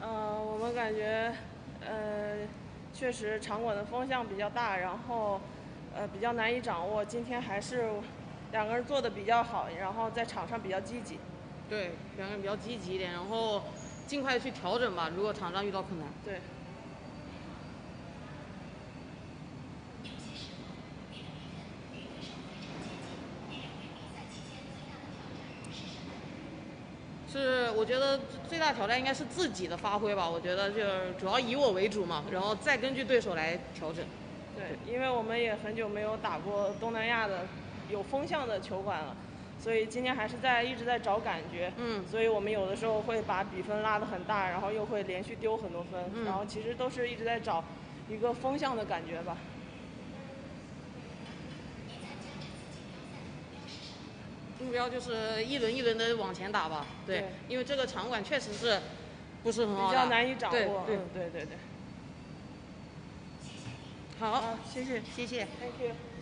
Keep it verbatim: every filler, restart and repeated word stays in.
嗯，我们感觉，呃，确实场馆的风向比较大，然后，呃，比较难以掌握。今天还是两个人做的比较好，然后在场上比较积极。 对，两个人比较积极一点，然后尽快去调整吧。如果场上遇到困难。 对。 是，我觉得最大挑战应该是自己的发挥吧。我觉得就是主要以我为主嘛，然后再根据对手来调整。 对，因为我们也很久没有打过东南亚的有风向的球馆了，所以今天还是在一直在找感觉。 嗯。 所以我们有的时候会把比分拉得很大，然后又会连续丢很多分， 嗯、 然后其实都是一直在找一个风向的感觉吧。 目标就是一轮一轮的往前打吧。对。 对， 因为这个场馆确实是不是很好打， 比较难以掌握。 对嗯，对对对。 好， 好，谢谢， 谢谢 ，Thank you。